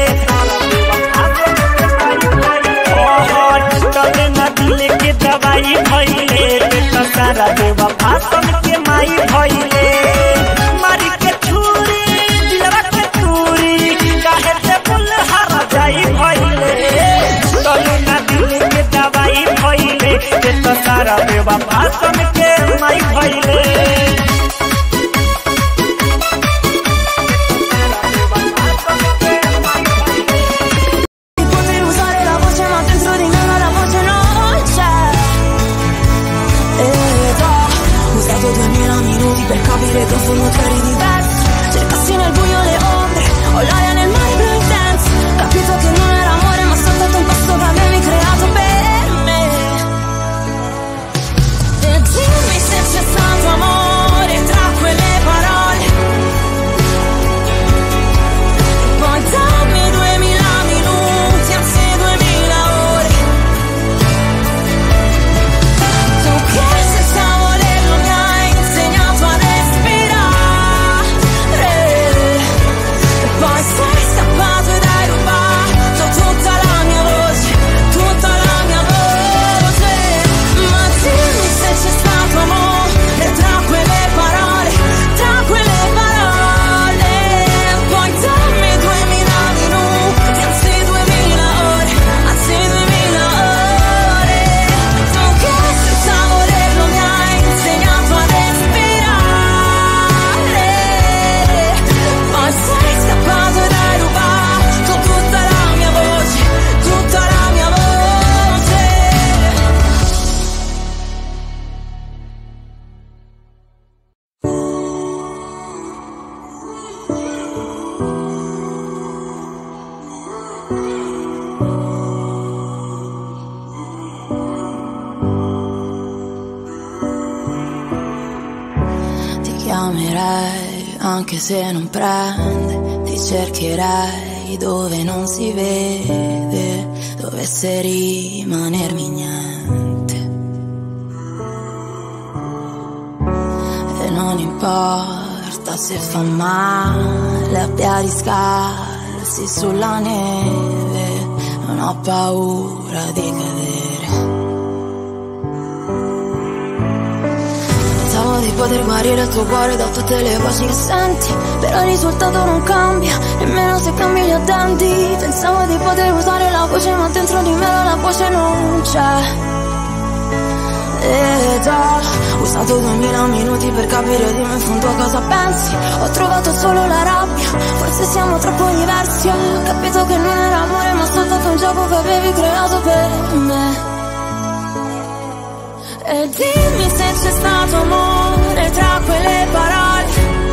टले न दिले के दवाई भइले, सारा देवा फासन के माई भइले। मारी के छुरी दिलवा के तूरी, काहे ते बुल हरा जाई भइले, टले न दिले के दवाई भइले, सारा देवा फासन के माई भइले। Per capire che sono tre diversi, cercassi nel buio le ombre, o l'aria nel mare blu intenso. Capito che non era amore, ma soltanto un passo che avevi creato per me. E dimmi se c'è stato amore tra quelle parole, e poi dammi duemila minuti, anzi duemila ore. Tu che senza volerlo mi hai insegnato a respirare, e poi sei scappato ed hai rubato tutta la mia voce, tutta la mia voce. Ma dimmi se c'è stato amore tra quelle parole, tra quelle parole, e poi dammi duemila minuti, anzi duemila ore, anzi duemila ore. Tu che senza volerlo mi hai insegnato a respirare, poi sei scappato ed hai rubato tutta la mia voce, tutta la mia voce. Ti chiamerei anche se non prende, ti cercherei dove non si vede, dovesse rimanermi niente. E non importa importa se fa male a piedi scalzi sulla neve, non ho paura di cadere. Pensavo di poter guarire il tuo cuore da tutte le voci che senti, però il risultato non cambia, nemmeno se cambi gli denti. Pensavo di poter usare la voce, ma dentro di me la voce non c'è. Ed ho usato duemila minuti per capire di me in fondo cosa pensi. Ho trovato solo la rabbia, forse siamo troppo diversi. Ho capito che non era amore, ma soltanto un gioco che avevi creato per me. E dimmi se c'è stato amore tra quelle parole,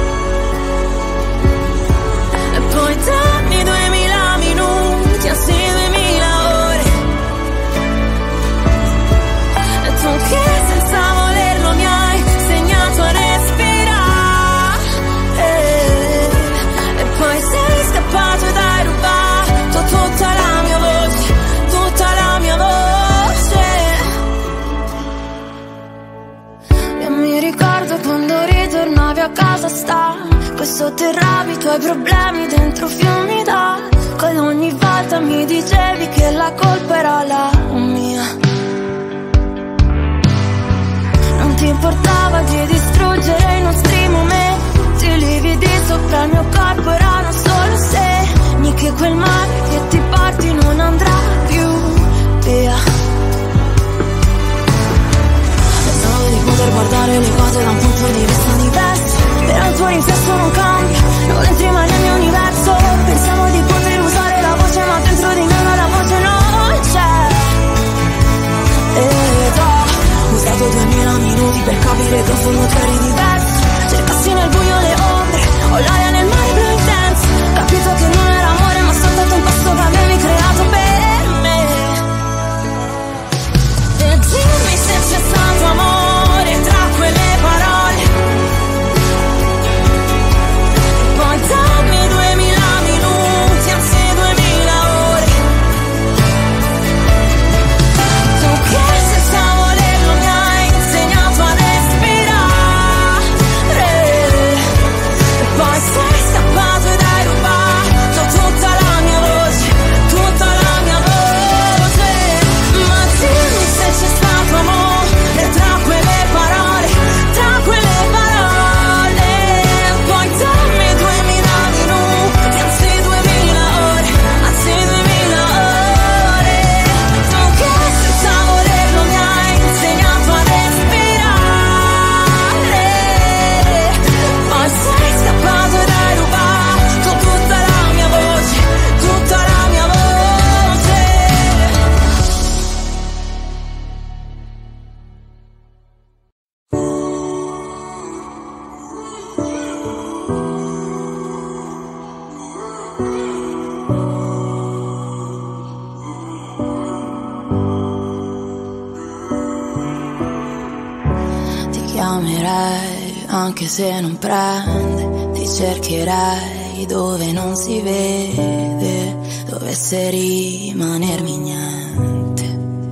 e poi dammi duemila minuti, anzi duemila ore. E tu che senza volerlo mi hai insegnato a respirare, e poi sei scappato ed hai rubato tutta la mia voce, tutta la mia voce. Mi ricordo quando ritornavi a casa stanco e sotterravi i tuoi problemi dentro fiumi d'acqua, ed ogni volta mi dicevi che la colpa era la mia. Non ti importava di distruggere i nostri momenti, i lividi sopra il mio corpo erano solo segni che quel mare che ti porti non andrà più via. Di poter guardare le cose da un punto di vista diverso, però il tuo riflesso non cambia, non entri mai nel mio universo. Pensavo di poter usare la voce, ma dentro di me la voce non c'è. Ed ho usato duemila minuti per capire che in fondo tu eri diverso. Cercassi nel buio le ombre, o l'aria nel mare blu intenso. Capito che non era amore, ma soltanto un passo che avevi creato per me. E dimmi se c'è stato amore tra quelle parole, poi dammi duemila minuti, anzi duemila ore. Tu che senza volerlo mi hai insegnato a respirare, e poi sei scappato ed hai rubato tutta la mia voce, tutta la mia voce. Ma dimmi se c'è stato amore tra quelle parole, tra quelle parole, poi dammi duemila minuti, anzi duemila ore, anzi duemila ore. Tu che senza volerlo mi hai insegnato a respirare, poi sei scappato ed hai rubato tutta la mia voce, tutta la mia voce. Ti chiamerei anche se non prende, ti cercherei dove non si vede, dovesse rimanermi niente.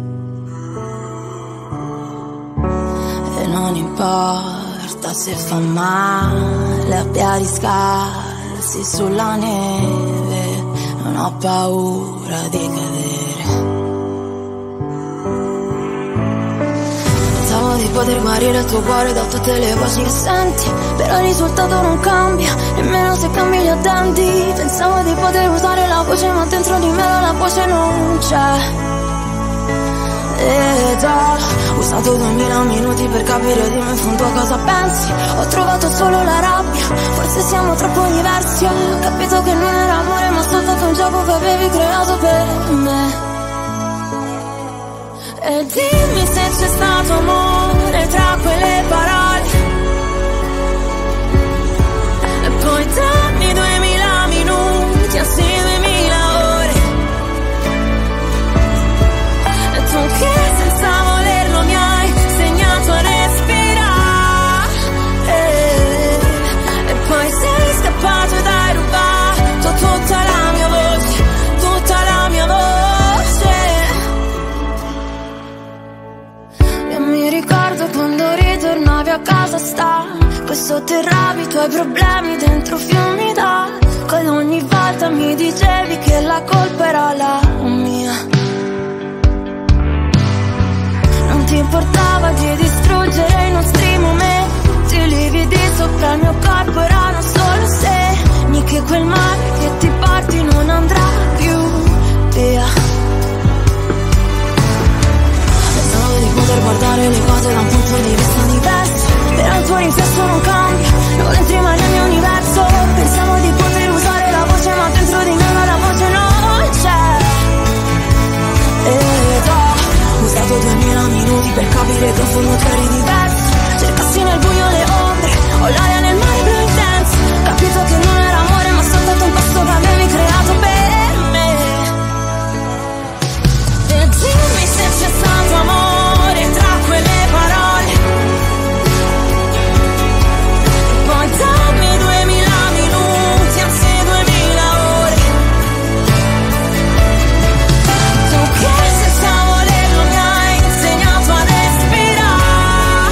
E non importa se fa male a piedi scalzi sulla neve, non ho paura di cadere. Pensavo di poter guarire il tuo cuore da tutte le voci che senti, però il risultato non cambia, nemmeno se cambi gli denti. Pensavo di poter usare la voce, ma dentro di me la voce non c'è. Ed ho usato duemila minuti per capire di me in fondo cosa pensi. Ho trovato solo la rabbia, forse siamo troppo diversi. Ho capito che non era amore, ma soltanto un gioco che avevi creato per me. E dimmi se c'è stato amore tra quelle parole, e poi dammi duemila minuti, anzi duemila ore. E tu che senza volerlo mi hai insegnato a respirare, e poi sei scappato ed hai rubato tutta la mia voce, tutta la mia voce. Mi ricordo quando ritornavi a sotterravi i tuoi problemi dentro fiumi d'acqua, ed ogni volta mi dicevi che la colpa era la mia. Non ti importava di distruggere i nostri momenti, i lividi sopra il mio corpo erano solo segni che quel mare che ti porti non andrà più via. Pensavo di poter guardare le cose da un punto di vista diverso, però il tuo riflesso non cambia, non entri mai nel mio universo. Pensavo di poter usare la voce, ma dentro di me la voce non c'è. Ed ho usato duemila minuti per capire che in fondo tu eri diverso. Cercassi nel buio le ombre, o l'aria nel mare blu intenso. Capito che non era amore, ma soltanto un posto che avevi creato per me. E dimmi se c'è stato amore tra quelle parole. Poi dammi duemila minuti, anzi duemila ore. Tu che senza volerlo mi hai insegnato a respirare.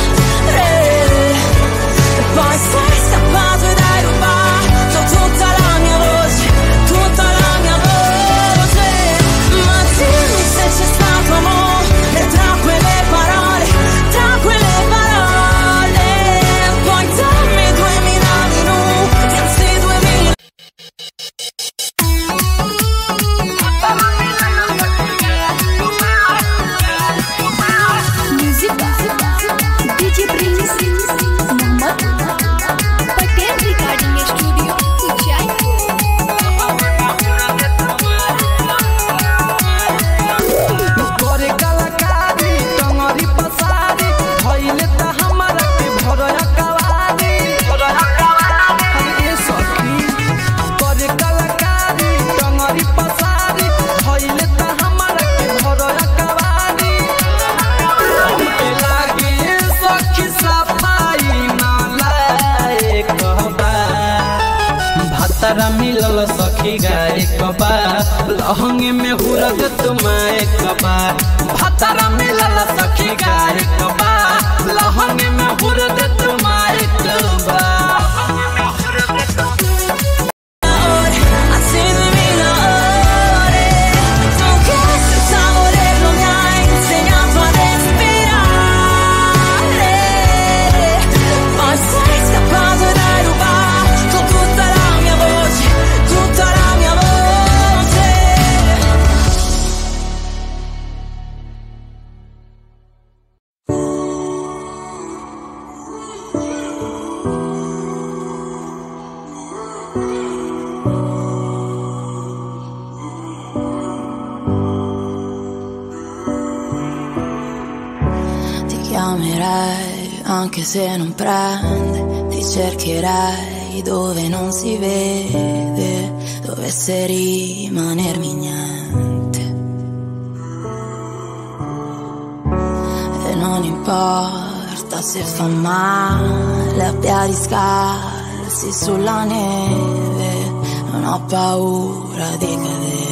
E poi sei scappato ed hai rubato tutta la mia voce, tutta la mia voce. Ma dimmi se c'è stato amore tra quelle parole, tra quelle parole. Poi dammi duemila minuti, anzi duemila. Musica D J Prince Mohammed Patel Recording Studio Udaipur. करे कलाकारी टंगरी पसारी भइले त हमरा के भरया कवारी ये सखी करे कलाकारी टंगरी पसारी भइले त हमरा के भरया कवारी हमके लागे सखी सफाई ना लायक बा भातरा मिलल सखी गाय कबा लहंगे में हुरद तुम्हारे कबा। भातरा मिलल सखी गाय कबा लहंगे में हुरद तुम्हारे कबा। Anzi duemila ore. Tu che senza volerlo mi hai insegnato a respirare. Poi sei scappato ed hai rubato tutta la mia voce, tutta la mia voce. Ti chiamerai anche se non prende, ti cercherai dove non si vede, dovesse rimanermi niente. E non importa se fa male a piedi scalzi sulla neve, non ho paura di cadere.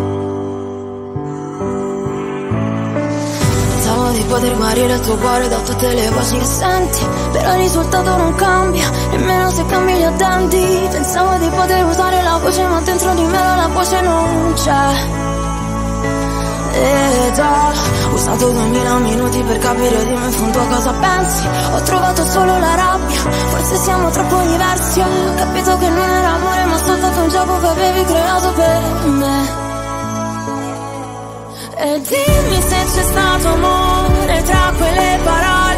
Pensavo di poter guarire il tuo cuore da tutte le voci che senti, però il risultato non cambia, nemmeno se cambi gli attenti. Pensavo di poter usare la voce, ma dentro di me la voce non c'è. Ed ho usato duemila minuti per capire di me in fondo a cosa pensi. Ho trovato solo la rabbia, forse siamo troppo diversi. Ho capito che non era amore, ma soltanto un gioco che avevi creato per me. E dimmi se c'è stato amore tra quelle parole.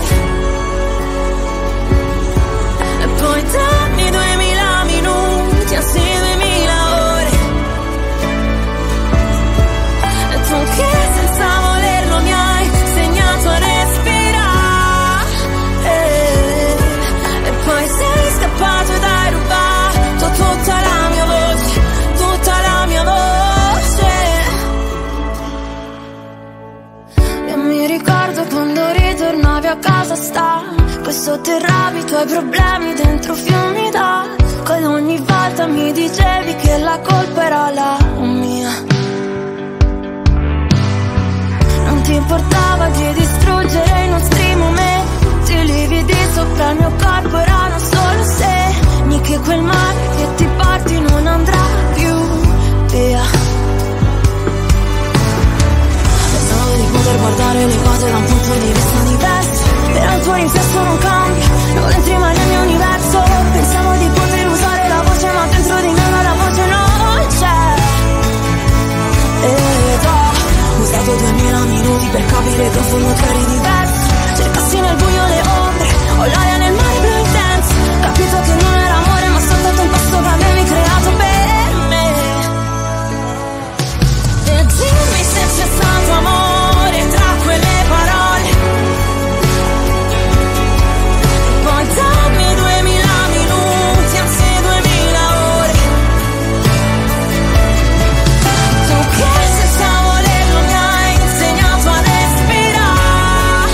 E poi dammi duemila minuti, anzi duemila ore. E tu che senza volerlo mi hai insegnato a respirare. E poi sei scappato ed hai rubato tutta la mia voce, tutta la mia voce. Mi ricordo quando ritornavi a casa stanco e sotterravi i tuoi problemi dentro fiumi d'acqua, ed ogni volta mi dicevi che la colpa era la mia. Non ti importava di distruggere i nostri momenti, i lividi sopra il mio corpo erano solo segni che quel mare che ti porti non andrà più via. Pensavo di poter guardare le cose da un punto di vista diverso, però il tuo riflesso non cambia, non entri mai nel mio universo. Pensavo di poter usare la voce ma dentro di me la voce non c'è. Ed ho usato duemila minuti per capire che in fondo tu eri diverso. Cercassi nel buio le ombre, ho l'aria nel mare blu intenso. Capito che non era amore ma soltanto un pasto che avevi creato per me. E dimmi se c'è stato amore tra quelle parole. Poi dammi duemila minuti, anzi duemila ore. Tu che senza volerlo mi hai insegnato a respirare.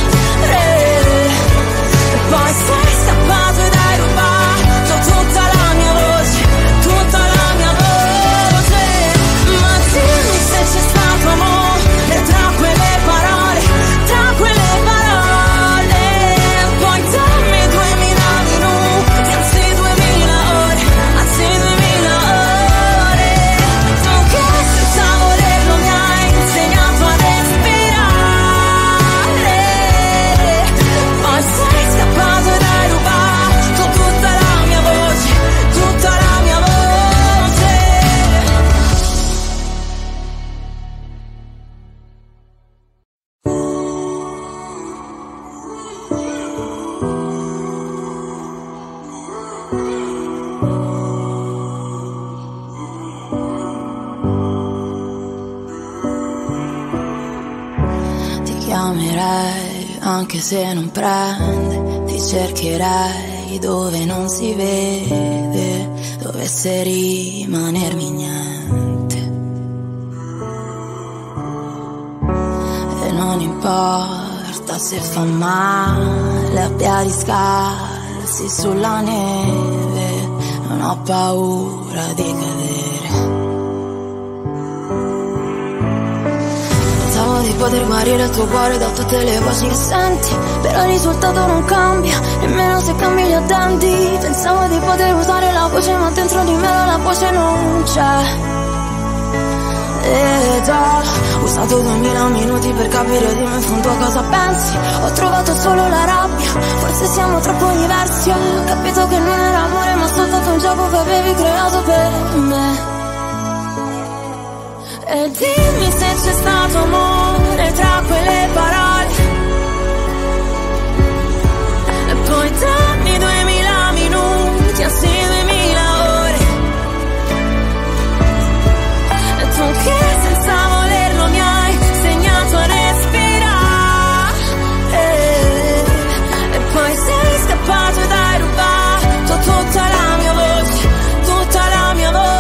E poi sei scappato ed hai rubato tutta la mia voce, tutta la mia voce. Ma dimmi se c'è stato amore tra quelle parole, tra quelle parole. Poi dammi duemila minuti, anzi duemila ore, anzi duemila ore. Tu che senza volerlo mi hai insegnato a respirare. Poi sei scappato ed hai rubato tutta la mia voce, tutta la mia voce. Ti chiamerei anche se non prende, ti cercherei dove non si vede, dovesse rimanermi niente. E non importa se fa male a piedi scalzi sulla neve, non ho paura di cadere. Pensavo di poter guarire il tuo cuore da tutte le voci che senti, però il risultato non cambia, nemmeno se cambi gli addenti. Pensavo di poter usare la voce ma dentro di me la voce non c'è. Ed ho usato duemila minuti per capire di me in fondo a cosa pensi. Ho trovato solo la rabbia, forse siamo troppo diversi. Ho capito che non era amore ma soltanto un gioco che avevi creato per me. E dimmi se c'è stato amore tra quelle parole. E poi dammi duemila minuti, anzi duemila ore. E tu che senza volerlo mi hai insegnato a respirare. E poi sei scappato ed hai rubato tutta la mia voce, tutta la mia voce.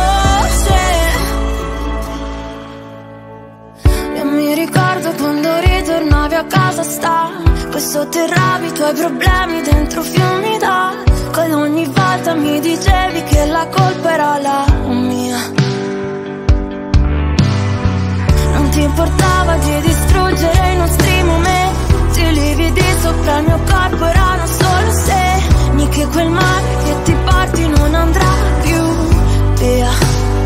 Mi ricordo quando ritornavi a casa stanco e sotterravi i tuoi problemi dentro fiumi d'acqua. Ed ogni volta mi dicevi che la colpa era la mia. Non ti importava di distruggere i nostri momenti, i lividi sopra il mio corpo erano solo segni che quel mare che ti porti non andrà più via.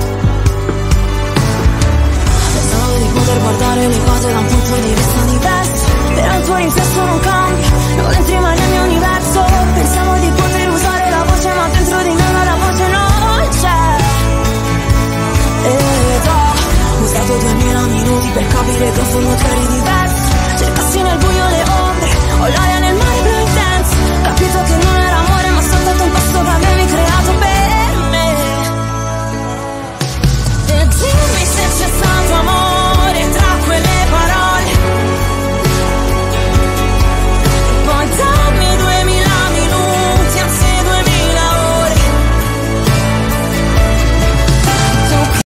Pensavo di poter guardare le cose da un punto di vista diverso, però il tuo riflesso non cambia, non entri mai nel mio universo. Pensavo di poter usare la voce ma dentro di me la voce non c'è. Ed ho usato duemila minuti per capire che in fondo tu